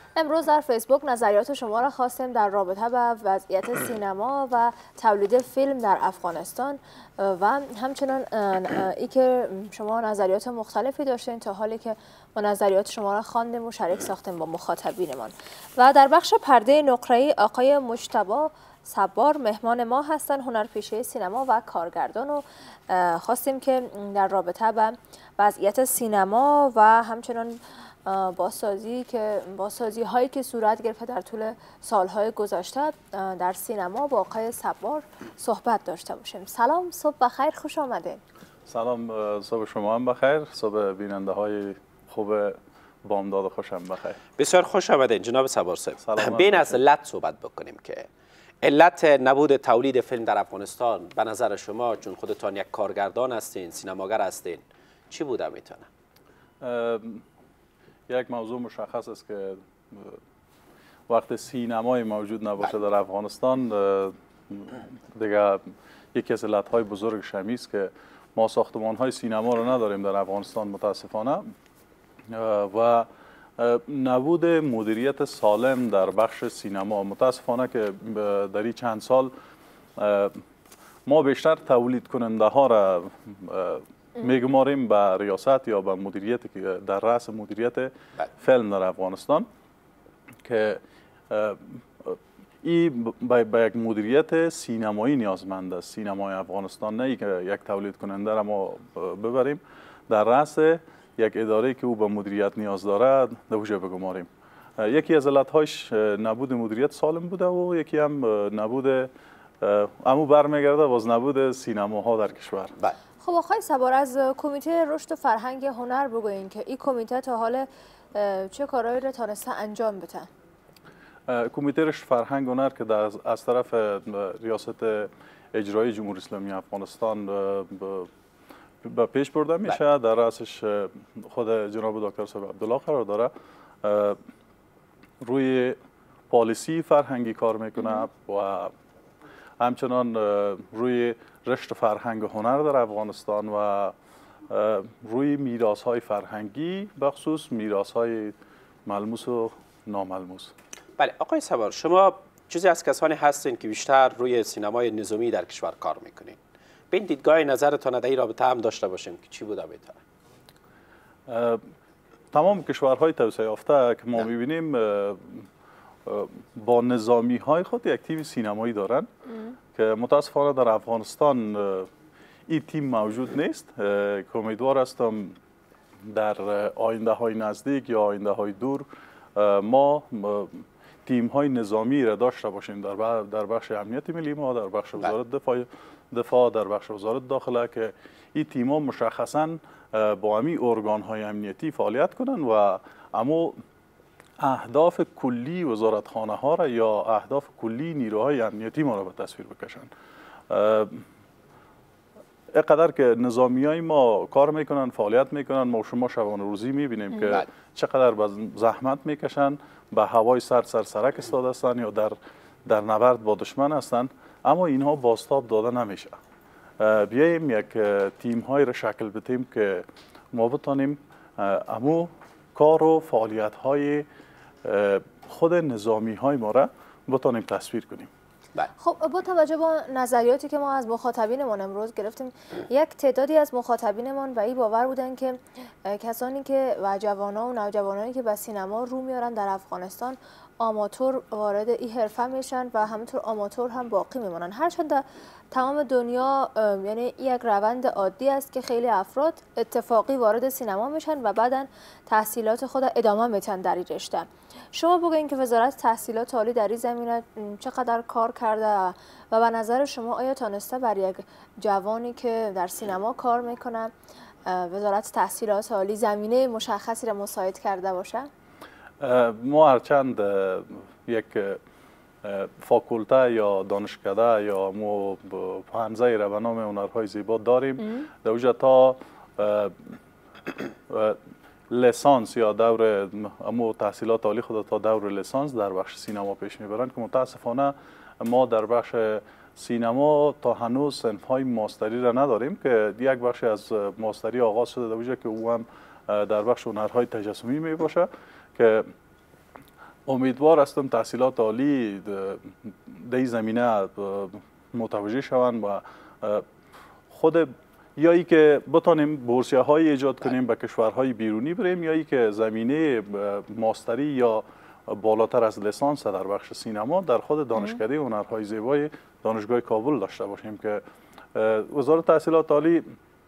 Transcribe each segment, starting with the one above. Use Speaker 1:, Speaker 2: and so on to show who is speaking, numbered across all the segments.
Speaker 1: امروز در فیسبوک نظریات شما را خواستیم در رابطه با وضعیت سینما و تولید فیلم در افغانستان و همچنان ای که شما نظریات مختلفی داشتین تا حالی که ما نظریات شما را خواندیم و شریک ساختیم با مخاطبینمان. و در بخش پرده نقره‌ای آقای مجتبی صبار مهمان ما هستند، هنرپیشه سینما و کارگردان، و خواستیم که در رابطه با وضعیت سینما و همچنان بازسازی هایی که صورت گرفته در طول سالهای گذشته در سینما با آقای صبار صحبت داشته باشیم. سلام، صبح بخیر، خوش آمدین.
Speaker 2: سلام، صبح شما هم بخیر، صبح بیننده های خوب بامداد خوشم بخیر.
Speaker 3: بسیار خوش آمدین جناب صبار صاحب. بین از علت صحبت بکنیم که علت نبود تولید فیلم در افغانستان به نظر شما، چون خودتان یک کارگردان هستین، سینماگر هستین، چی بوده میتونه؟
Speaker 2: یک موضوع مشخص است که وقت سینمای موجود نباشه در افغانستان، دیگه یکی از علتهای بزرگش همی است که ما ساختمان‌های سینما رو نداریم در افغانستان متاسفانه، و نبود مدیریت سالم در بخش سینما. متاسفانه که در این چند سال ما بیشتر تولید کننده ها را میگماریم به ریاست یا به مدیریت که در رأس مدیریت فیلم در افغانستان، که این به یک مدیریت سینمایی نیازمند است. سینمای افغانستان نه که یک تولید کننده را ما ببریم در رأس یک اداره که او به مدیریت نیاز دارد دوجه بگماریم. یکی از علتهاش نبود مدیریت سالم بوده و یکی هم نبود امو برمیگرده باز نبود سینماها در کشور.
Speaker 1: خب آقای صبار، از کمیته رشد و فرهنگ هنر بگوین که این کمیته تا حال چه کارهایی را تانسته انجام بده؟
Speaker 2: کمیته رشد فرهنگ هنر که از طرف ریاست اجرایی جمهوری اسلامی افغانستان به پیش برده میشه، در رأسش خود جناب دکتر صاحب عبدالله قرار داره، روی پالیسی فرهنگی کار میکنه و همچنان روی رشد فرهنگ هنر در افغانستان و روی میراث های فرهنگی، بخصوص میراث های ملموس و ناملموس.
Speaker 3: بله آقای صبار، شما چیزی از کسانی هستین که بیشتر روی سینمای نظامی در کشور کار میکنین. به این دیدگاه نظرتان در این رابطه هم داشته باشیم که چی بوده بهتره؟
Speaker 2: تمام کشورهای توسعه یافته که ما میبینیم با نظامی های خود یک تیم سینمایی دارن که متاسفانه در افغانستان این تیم موجود نیست. که امیدوار هستم در آینده های نزدیک یا آینده های دور ما تیم های نظامی را داشته باشیم در بخش امنیت ملی ما، در بخش وزارت دفاع، در بخش وزارت داخله، که این تیم ها مشخصا با همی ارگان های امنیتی فعالیت کنند و اما اهداف کلی وزارتخانه ها را یا اهداف کلی نیروهای امنیتی ما را به تصویر بکشند. اینقدر که نظامی های ما کار میکنن، فعالیت میکنن، ما شما شبانه روزی میبینیم که چقدر زحمت میکشن، به هوای سرک استاده هستن یا در نبرد با دشمن هستن، اما اینها بازتاب داده نمیشه. بیاییم یک تیم های را شکل بدیم که ما بتانیم امو کار و فعالیت های خود نظامی های ما را بتانیم تصویر کنیم.
Speaker 1: خب با توجه با نظریاتی که ما از مخاطبینمان امروز گرفتیم، یک تعدادی از مخاطبینمان به این باور بودن که کسانی که و جوانان و نوجوانانی که به سینما رو میارن در افغانستان آماتور وارد این حرفه میشن و همینطور آماتور هم باقی میمونن، هرچند در تمام دنیا یعنی یک روند عادی است که خیلی افراد اتفاقی وارد سینما میشن و بعداً تحصیلات خود ادامه میتن در این رشته. شما بگوین که وزارت تحصیلات عالی در این زمینه چقدر کار کرده و به نظر شما آیا تانسته بر یک جوانی که در سینما کار میکنه وزارت تحصیلات عالی زمینه مشخصی را مساعد کرده باشه؟
Speaker 2: ما هرچند یک فاکولته یا دانشکده یا مو پانزه را به نام هنرهای زیبا داریم، در اوجه تا لیسانس یا دور امو تحصیلات عالی خود تا دور لیسانس در بخش سینما پیش میبرند که متاسفانه ما در بخش سینما تا هنوز صنف‌های ماستری را نداریم که یک بخش از ماستری آغاز شده در اوجه که او هم در بخش هنرهای تجسمی می باشه که امیدوار هستم تحصیلات عالی در این زمینه متوجه شوند و خود یا ای که بتانیم بورسیه های ایجاد کنیم به کشورهای بیرونی بریم، یا ای که زمینه ماستری یا بالاتر از لیسانس در بخش سینما در خود دانشکده هنرهای زیبای دانشگاه کابل داشته باشیم که وزارت تحصیلات عالی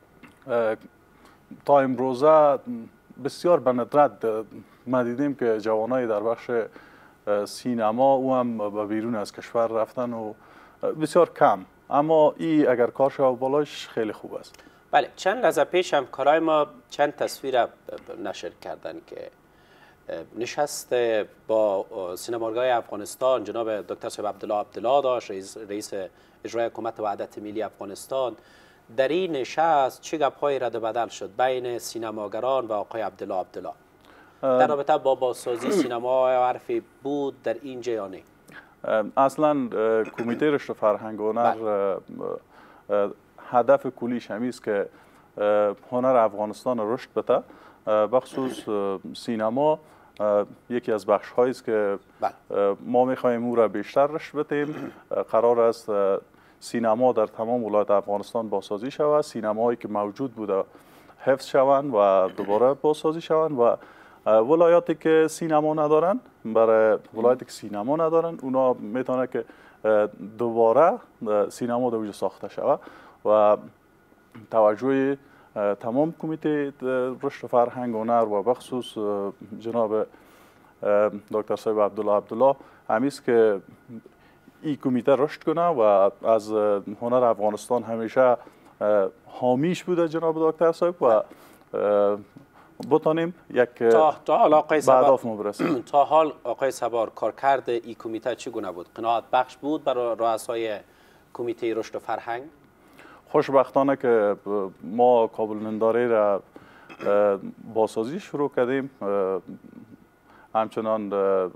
Speaker 2: تا امروزه بسیار به ندرت ما دیدیم که جوانای در بخش سینما او هم به بیرون از کشور رفتن و بسیار کم، اما این اگر کار شود بالاش خیلی خوب است.
Speaker 3: بله، چند لحظه پیش هم کارهای ما چند تصویر نشر کردن که نشست با سینماگرای افغانستان جناب دکتر صاحب عبدالله داشت، رئیس اجرای حکومت وحدت ملی افغانستان. در این نشست چه گپ‌هایی رد و بدل شد بین سینماگران و آقای عبدالله در رابطه با بازسازی سینما؟ حرفی بود در این جیانه؟
Speaker 2: اصلا کمیته رشد فرهنگ و هنر هدف کلیش همی است که هنر افغانستان رشد بده، بخصوص سینما یکی از بخش هایی است که ما میخواهیم او را بیشتر رشد بدیم. قرار است سینما در تمام ولایت افغانستان بازسازی شود، سینماهایی که موجود بوده حفظ شوند و دوباره بازسازی شوند و ولایاتی که سینما ندارن، برای ولایتی که سینما ندارن اونا میتونه که دوباره سینما در وجود ساخته شود و توجه تمام کمیته رشد فرهنگ و هنر و بخصوص جناب دکتر صاحب عبدالله همیست که این کمیته رشد کنه و از هنر افغانستان همیشه حامیش بوده جناب دکتر صاحب و بتانیم یک
Speaker 3: تا حال آقای
Speaker 2: تا
Speaker 3: حال آقای سبار کارکرد این کمیته چگونه بود؟ قناعت بخش بود برای رؤسای کمیته رشد فرهنگ؟
Speaker 2: خوشبختانه که ما کابل ننداره را بازسازی شروع کردیم، همچنان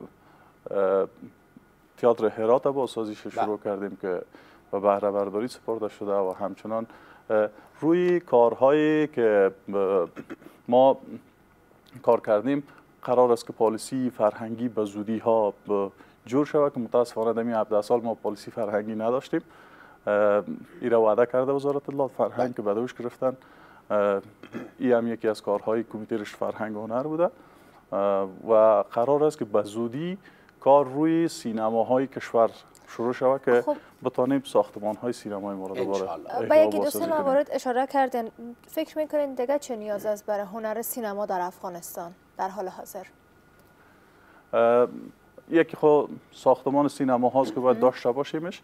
Speaker 2: تئاتر هرات بازسازی شروع کردیم که به بهره برداری سپرده شده و همچنان روی کارهایی که ما کار کردیم قرار است که پالیسی فرهنگی به زودی ها جور شود که متاسفانه در این 17 سال ما پالیسی فرهنگی نداشتیم. این را وعده کرده وزارت الله فرهنگ که بدوش گرفتن. این هم یکی از کارهای کمیته رشد فرهنگ و هنر بوده و قرار است که به زودی کار روی سینماهای کشور شروع شود که بتانیم ساختمان‌های سینمای مورد دوباره
Speaker 1: با یکی دو سه موارد اشاره کردین. فکر می‌کنین دیگه چه نیاز است برای هنر سینما در افغانستان در حال حاضر؟
Speaker 2: یکی خود ساختمان سینما هاست که باید داشته باشیمش.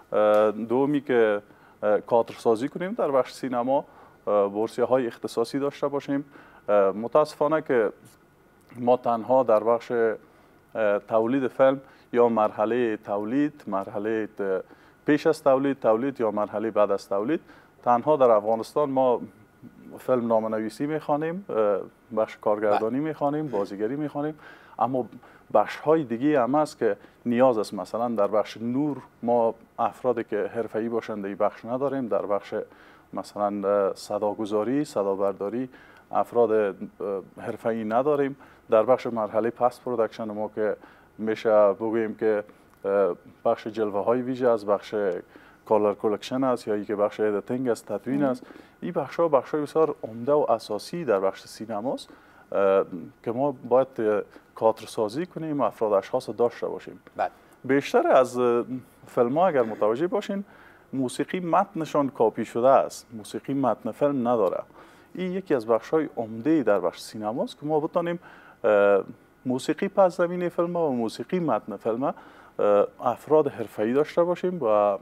Speaker 2: دومی که کادرسازی کنیم در بخش سینما، بورسیه های اختصاصی داشته باشیم. متاسفانه که ما تنها در بخش تولید فیلم یا مرحله تولید، مرحله پیش از تولید یا مرحله بعد از تولید، تنها در افغانستان ما فیلم نامه‌نویسی میخوانیم، بخش کارگردانی میخوانیم، بازیگری میخوانیم، اما بخش های دیگه هم هست که نیاز است. مثلا در بخش نور ما افرادی که حرفه‌ای باشند این بخش نداریم، در بخش مثلا صداگذاری، صدابرداری افراد حرفه‌ای نداریم، در بخش مرحله پست پروداکشن ما که میشه بگوییم که بخش جلوه های ویژه از بخش کالر کلکشن است یا که بخش ادیتینگ است، تدوین است. این بخش ها بسیار عمده و اساسی در بخش سینماست که ما باید کادرسازی کنیم و افراد اشخاص داشته باشیم. بیشتر از فیلم ها اگر متوجه باشین موسیقی متنشان کاپی شده است، موسیقی متن فیلم نداره. این یکی از بخش های عمده در بخش سینماست که ما بتانیم موسیقی پس زمینه فیلم و موسیقی متن فیلم افراد حرفه‌ای داشته باشیم و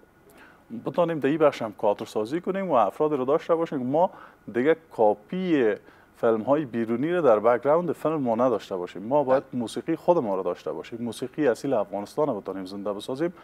Speaker 2: بتانیم در این بخش هم کادرسازی کنیم و افراد رو داشته باشیم. ما دیگه کاپی فیلم های بیرونی رو در بک‌گراند فیلم ما نداشته باشیم. ما باید موسیقی خود ما رو داشته باشیم، موسیقی اصیل افغانستان رو بتانیم زنده بسازیم.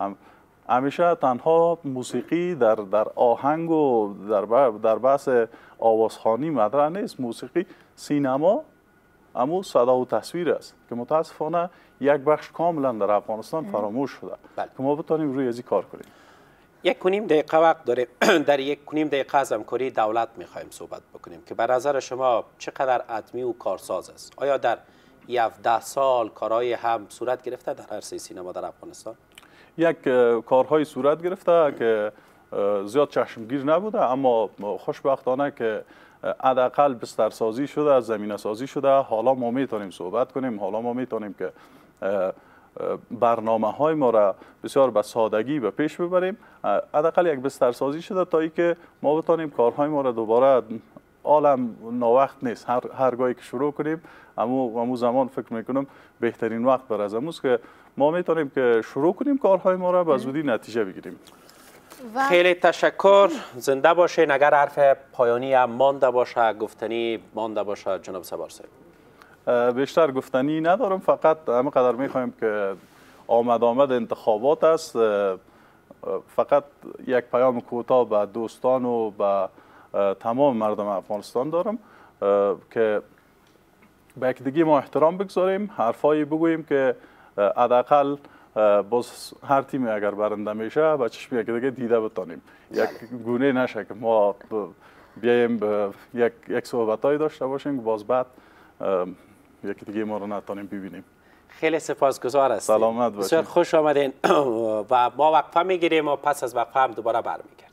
Speaker 2: همیشه تنها موسیقی در آهنگ و در بحث آوازخوانی مطرح نیست. موسیقی سینما اما صدا و تصویر است که متاسفانه یک بخش کاملا در افغانستان فراموش شده که ما بتانیم روی ازی کار کنیم.
Speaker 3: 1.5 دقیقه وقت داریم. در 1.5 دقیقه از همکاری دولت میخوایم صحبت بکنیم که به نظر شما چقدر حتمی و کارساز است؟ آیا در 17 سال کارهای هم صورت گرفته در عرصه سینما در افغانستان؟
Speaker 2: یک کارهای صورت گرفته که زیاد چشمگیر نبوده، اما خوشبختانه که حداقل بسترسازی شده، زمینه سازی شده. حالا ما میتونیم صحبت کنیم، حالا ما میتونیم که برنامه های ما را بسیار به سادگی به پیش ببریم. حداقل یک بسترسازی شده تا ای که ما بتونیم کارهای ما را دوباره، عالم ناوقت نیست، هرگاهی که شروع کنیم امو زمان فکر میکنم بهترین وقت بر از اموز که ما میتونیم که شروع کنیم کارهای ما را به زودی نتیجه بگیریم.
Speaker 3: خیلی تشکر. زنده باشین. اگر حرف پایانی هم مانده باشه، گفتنی مانده باشه جناب سوار صاحب.
Speaker 2: بیشتر گفتنی ندارم، فقط همه قدر میخوایم که آمد انتخابات است. فقط یک پیام کوتاه به دوستان و به تمام مردم افغانستان دارم که به یکدیگه ما احترام بگذاریم، حرفایی بگوییم که حداقل باز هر تیمی اگر برنده میشه با چشم یکدیگه دیده بتانیم. یک گونه نشه که ما بیایم یک صحبتایی داشته باشیم باز بعد یکدیگه ما رو نتانیم ببینیم.
Speaker 3: خیلی سپاسگزار هستیم.
Speaker 2: سلامت باشین.
Speaker 3: بسیار خوش آمدین و ما وقفه میگیریم و پس از وقفه هم دوباره برمیگردیم.